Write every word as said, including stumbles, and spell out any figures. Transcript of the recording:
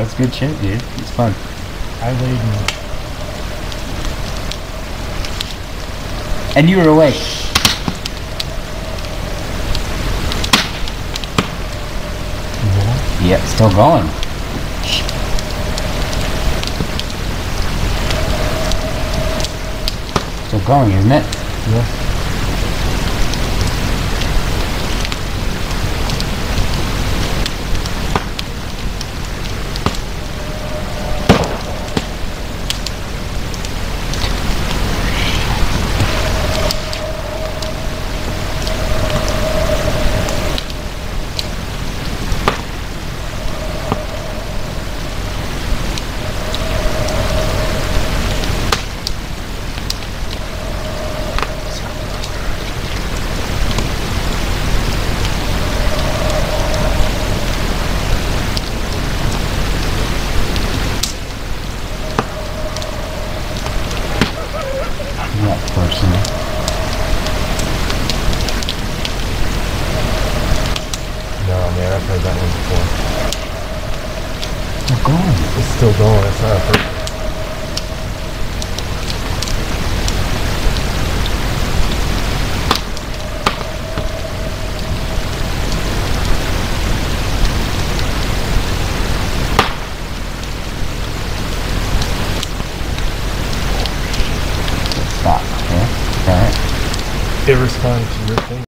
that's good shit, dude. It's fun. I laid in. And you were awake. Yeah. Yep, still going. Still going, isn't it? Yeah. That person. No, man, I've heard that one before. Still going. It's still going. That's not a first. Stop. Okay. Alright. It responds to your thing.